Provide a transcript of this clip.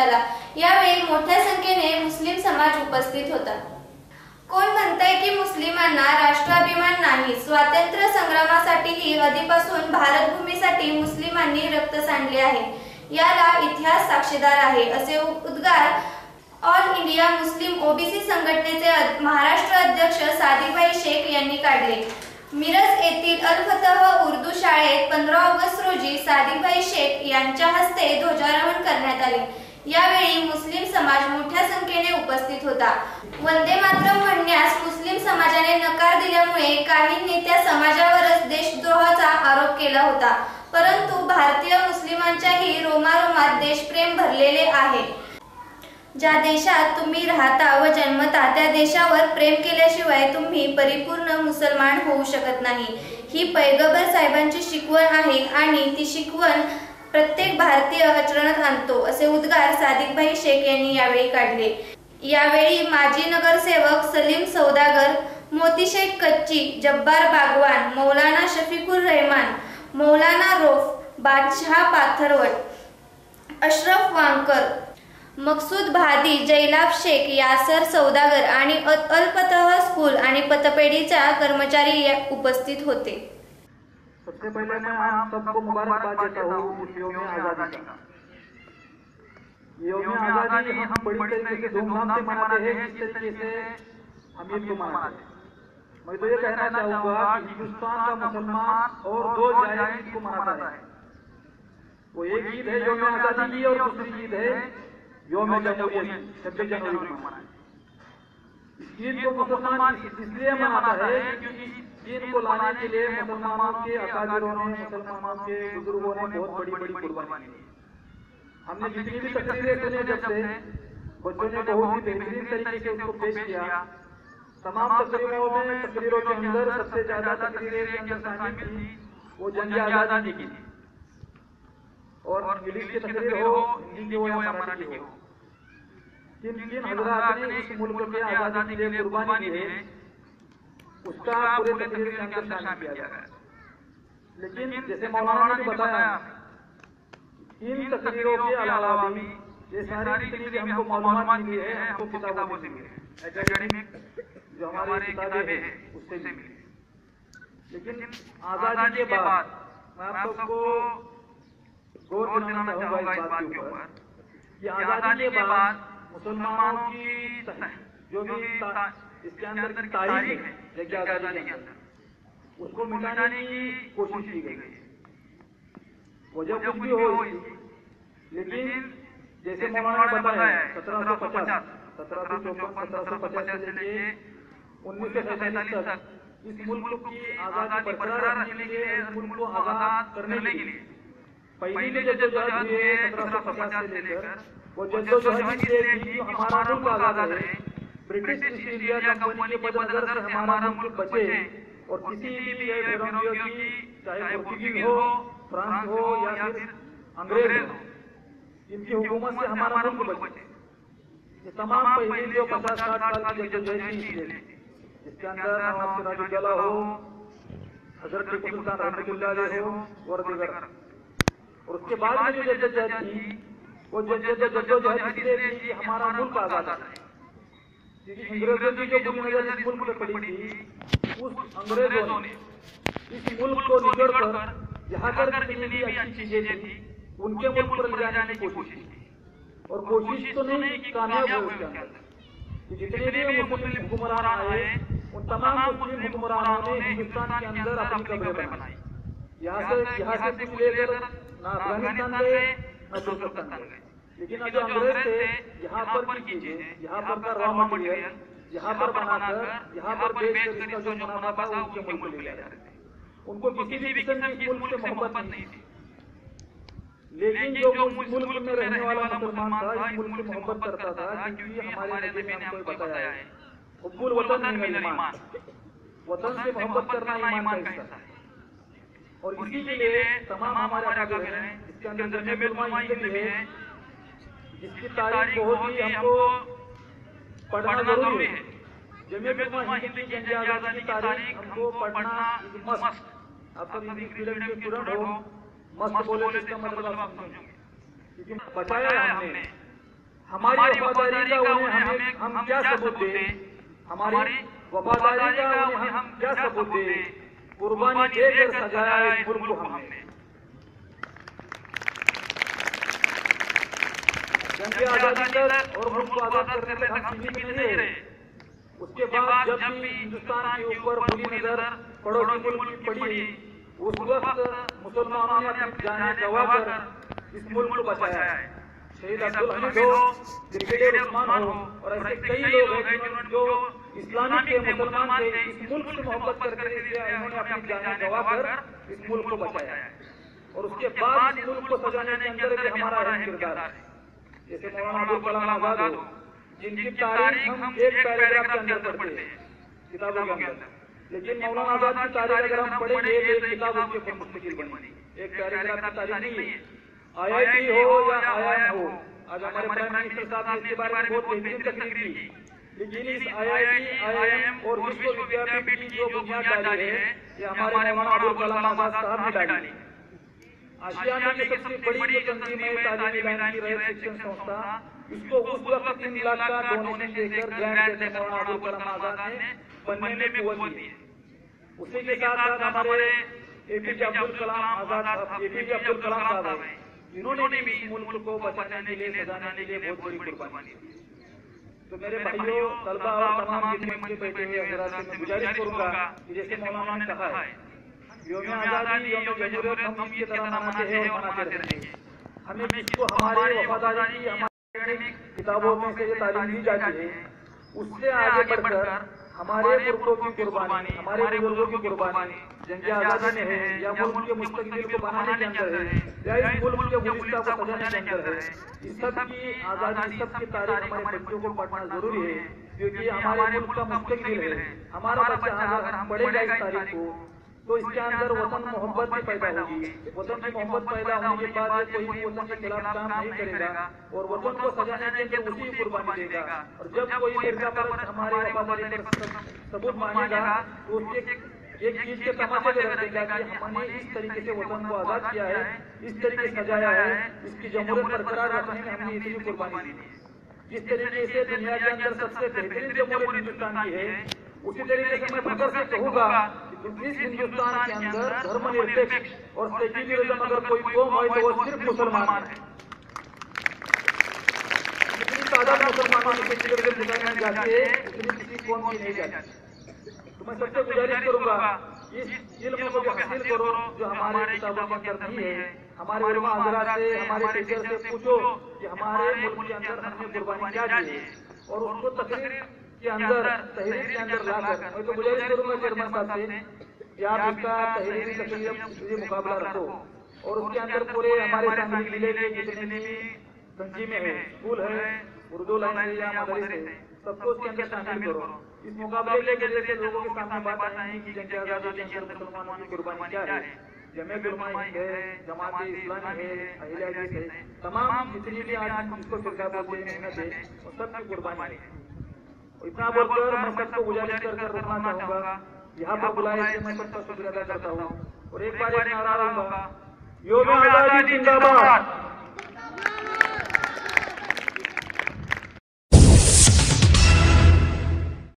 आला। यावेळी मोठ्या संख्येने मुस्लिम समाज उपस्थित होता। कोण म्हणतंय की मुस्लिमांना राष्ट्राभिमान नाही? स्वातंत्र्य संग्रामासाठीही आधीपासून भारतभूमीसाठी मुस्लिमांनी रक्त सांडले आहे, याला इतिहास साक्षीदार आहे, असे उद्गार ऑल इंडिया मुस्लिम ओबीसी संघटनेचे महाराष्ट्र अध्यक्ष सादिकभाई शेख यांनी काढले। मिरज येथील अल फतह उर्दू शाळेत 15 ऑगस्ट रोजी सादिकभाई शेख यांच्या हस्ते ध्वजारोहण करण्यात आले। यावेळी मुस्लिम समाज मोठ्या संख्येने उपस्थित होता। वंदे मातरम म्हणण्यास मुस्लिम समाजाने नकार दिल्यामुळे काहींनी त्या समाजावरच देशद्रोहाचा आरोप केला होता, परंतु भारतीय मुस्लिमांच्याही रोमारोमात देशप्रेम भरलेले आहे। ज्या देशात तुम्ही राहता व जन्मता त्या देशावर प्रेम केल्याशिवाय तुम्ही परिपूर्ण मुसलमान होऊ शकत नाही, ही पैगंबर साहेबांची शिकवण आहे आणि ती शिकवण प्रत्येक भारतीय आचरणात आणतो, असे उद्गार सादिकभाई शेख यांनी यावेळी काढले। यावेळी माजी नगरसेवक सलीम सौदागर, मोतीशेख कच्ची, जब्बार बागवान, मौलाना शफीकुर रहमान, मौलाना रौफ, बादशाह पाथरवट, अशरफ वांकर, मकसूद भादी, जैलाब शेख, यासर सौदागर आणि अल फतह स्कूल आणि पतपेढीच्या कर्मचारी उपस्थित होते। सबसे पहले मैं आप सबको मुबारकबाद देता हूँ इस यौम आज़ादी का। यौम आज़ादी हम बड़ी तरीके से धूमधाम से मनाते हैं, जिस तरीके से हम ईद को मनाते हैं। मैं तो ये कहना चाहूँगा कि हिंदुस्तान का मुसलमान और दो जायज़ ईद को मनाता है। वो एक ईद है यौम आज़ादी की और दूसरी ईद है यौम जमहूरियत 26 जनवरी को मनाते हैं। ईद को मुसलमान इसलिए मनाता है क्योंकि दीन को लाने के लिए मुसलमानों के अकाबिरों ने, मुसलमानों के बुजुर्गों ने बहुत बड़ी बड़ी कुर्बानी दी। हमने जितनी भी तकरीरें सुनी, जब से बच्चों ने बहुत ही बेहतरीन तरीके से उसको पेश किया। तमाम तकरीरों के अंदर सबसे ज्यादा तकरीरें के अंदर शामिल थी वो जंग आजादी की थी, और इंग्लिश की तकरीर हो, हिंदी की हो या मराठी की हो, जिन हजरात ने इस मुल्क के आजादी के लिए कुर्बानी दी है उसका पूरे तकरीर के अंदर शामिल किया गया। लेकिन जैसे मौलाना ने बताया, इन तकरीरों के अलावा भी ये सारी जितनी भी हमको मालूमात मिली है, हमको किताबों से मिली है, एकेडमिक जो हमारे किताबें हैं उससे मिली। लेकिन आजादी के बाद मैं आप सबको गौर दिलाना चाहूंगा इस बात के ऊपर कि आजादी के बाद मुसलमानों की जो भी इसके अंदर की तारीख है जंग आजादी के अंदर, उसको मिटाने की कोशिश की गई। वजह कुछ भी हो, लेकिन जैसे मौलाना ने बताया 1750, 1754, 1750 से लेके 1947 तक इस मुल्क की आजादी बरकरार रखने के लिए, इस मुल्क को आजाद करने के लिए पहली जद्दोजहद हुई है 1750 से लेकर, वो जद्दोजहद के लिए हमारा मुल्क आजाद रहे, ब्रिटिश ईस्ट इंडिया कंपनी के बदनजर से हमारा मुल्क बचे, और किसी भी यूरोपियों की, चाहे पोर्तुगीज हो, फ्रांस हो या फिर अंग्रेज हो, इनकी हुकूमत से हमारा मुल्क बचे। ये तमाम पहले जो 50-60 साल की जद्दोजहद थी, जिसके अंदर नवाब सिराजुद्दौला हो, हजरत टीपू सुल्तान रहमतुल्लाह अलैह हो और दीगर, और उसके बाद में जो जद्दोजहद थी वो जद्दोजहद इसलिए थी कि हमारा मुल्क आजाद है। क्योंकि अंग्रेजों की जो बुरी नजर इस मुल्क पे पड़ी थी, उस अंग्रेजों ने इस मुल्क को निगड़कर यहाँ पर जितनी भी अच्छी चीजें थी उनके मुल्क पर ले जाने की कोशिश की, और कोशिश तो नहीं की, कामयाब हुए उसके अंदर। जितने भी मुस्लिम हुक्मरान आए उन तमाम मुस्लिम हुक्मरानों ने हिंदुस्तान के अंदर अपनी कब्रें बनाई। यहाँ से कुछ लेकर ना अफगानिस्तान गए ना तुर्कस्तान गए, लेकिन जो अंग्रेज थे यहाँ पर की चीजें, यहाँ पर का रॉ मटेरियल यहाँ पर बनाकर यहाँ पर बेच कर इसका जो मुनाफा था उनके मुल्क ले जा रहे थे। उनको किसी भी किस्म की मुल्क से मोहब्बत नहीं थी। लेकिन जो मुल्क में रहने वाला मुसलमान था, इस मुल्क से मोहब्बत करता था, क्योंकि हमारे नबी ने हमको बताया है हुब्बुल वतन मिनल ईमान, वतन से मोहब्बत करना ईमान का हिस्सा है। और इसी के लिए तमाम हमारे अकाबिर हैं, इसके अंदर जमीयत उलमा हिंद भी है, जिसकी तारीख बहुत ही हमको पढ़ना जरूरी है। जमीयत उलमा हिंद की जंग आजादी की तारीख हमको पढ़ना मस्ट। आप सब इंग्लिश मीडियम के स्टूडेंट हो, मस्त बोले तो इसका मतलब आप समझोगे, क्योंकि बताया हमने हमारी वफादारी का उन्हें हम क्या सबूत दें, हमारी वफादारी का उन्हें हम क्या सबूत दें, कुर्बानी देकर सजाया इस मुल्क को हमने। जंग की आजादी तक और मुल्क को आजाद करने तक हम सीमित नहीं रहे। उसके बाद जब भी हिंदुस्तान के ऊपर बुरी नजर पड़ोसी मुल्क की पड़ी, उस वक्त मुसलमानों ने अपनी जानें गंवाकर इस मुल्क को बचाया है। शहीद अब्दुल हमीद हो, ब्रिगेडियर उस्मान हो और ऐसे कई लोग हैं जो इस्लामिक के मुसलमान थे, इस मुल्क से मोहब्बत करके इन्होंने अपनी जानें गंवाकर इस मुल्क को बचाया है। और उसके बाद इस मुल्क को सजाने के अंदर भी हमारा अहम किरदार है। जैसे मौलाना अबुल कलाम आजाद हो, जिनकी तारीख हम एक पैराग्राफ के अंदर पढ़ते हैं किताबों के अंदर, लेकिन मौलाना आजाद की तारीख अगर हम पढ़ेंगे तो एक किताब उसके ऊपर मुस्तकिल बनेगी। एक पैराग्राफ की तारीख नहीं है। IIT हो या IIM हो, आज हमारे प्राइम मिनिस्टर साहब ने इसके बारे में बहुत बेहतरीन तकरीर की, लेकिन इस IIT, IIM और विश्व विद्यापीठ की जो बुनियाद डाली है ये हमारे मौलाना अबुल कलाम आजाद साहब ने डाली। आशिया में जो सबसे बड़ी जो तंजीम है तालीमी लाइन की रहे शिक्षण संस्था, इसको उस वक्त 3 लाख का डोनेशन देकर ग्रांट देकर मौलाना अबुल कलाम आजाद ने बनने में कुव्वत दी। उसी के साथ साथ हमारे APJ अब्दुल कलाम आजाद, APJ अब्दुल कलाम साहब हैं, इन्होंने भी इस मुल्क को बचाने के लिए, सजाने के लिए बहुत बड़ी कुर्बानी दी। तो मेरे भाइयों, तलबा और तमाम जितने मंच पे बैठे हुए हजरात से मैं गुजारिश करूंगा कि जैसे मौलाना ने कहा है, यौम आजादी, यौम जमहूरियत हम इसकी तरह मनाते हैं और मनाते रहेंगे। हमें जिसको हमारी वफादारी की हमारी किताबों में से ये तालीम दी जाती है, उससे आगे बढ़कर हमारे पुरखों की कुर्बानी, हमारे बुजुर्गों की कुर्बानी जंग आजादी में है, या मुल्क के मुस्तकबिल को बनाने के अंदर है, या इस मुल्क के गुलिस्तान को सजाने के अंदर है। इस सब की आजादी, सब की तारीख हमारे बच्चों को पढ़ना जरूरी है, क्योंकि हमारे मुल्क का मुस्तकबिल है। हमारा बच्चा अगर हम पढ़ेगा इस तारीख को तो इसके अंदर वतन मोहब्बत भी पैदा होगी। वतन की मोहब्बत पैदा होने के बाद कोई भी वतन के खिलाफ काम नहीं करेगा और वतन को सजाने के अंदर उसी कुर्बानी देगा। और जब कोई फिरका पर हमारे वफादारी पर सबूत मांगेगा तो उसके एक चीज के तमाशे में रख देगा कि हमने इस तरीके से वतन को आजाद किया है, इस तरीके से सजाया है, इसकी जमहूरियत बरकरार रखने में हमने इतनी कुर्बानी दी। जिस तरीके से दुनिया के अंदर सबसे बेहतरीन जमहूरियत हिंदुस्तान की है, उसी तरीके से मैं फख्र से कहूंगा कि इस हिंदुस्तान के अंदर धर्मनिरपेक्ष और सेक्युलरिज्म अगर कोई कौम है तो वो सिर्फ मुसलमान है। जितनी तादाद मुसलमानों की सेक्युलरिज्म में जाती है उतनी किसी कौम की नहीं जाती। तो मैं सबसे गुजारिश करूंगा इस इल्म को भी हासिल करो जो हमारे किताबों के अंदर नहीं है। हमारे उलमा हज़रात से, हमारे टीचर से पूछो कि हमारे मुल्क के अंदर हमने कुर्बानी क्या दी है, और उसको तकरीर के अंदर, तहरीर के अंदर लाकर मैं तो गुजारिश करूंगा चेयरमैन साहब से कि आप इसका तहरीरी तकरीर मुकाबला रखो और उसके अंदर पूरे हमारे सांगली जिले के जितने भी तंजीमें हैं, स्कूल है, उर्दू लाइन है या मदरसे है, सबको उसके अंदर शामिल करो। इस मुकाबले के जरिए से लोगों के सामने बात आएगी कि जंग आजादी के अंदर मुसलमानों की कुर्बानी क्या है। जमीयत उलमा हिंद है, जमात इस्लामी है, अहले हदीस है, तमाम जितनी भी आज जिसको फिरका बोलते हैं मेहनत है, वो सबकी कुर्बानी है। इतना बोलकर मैं सबको गुजारिश कर रुकना चाहूंगा। यहाँ पर बुलाए इसलिए मैं सबका शुक्रिया अदा करता हूँ और एक बार एक नारा लूंगा, यौम आजादी जिंदाबाद।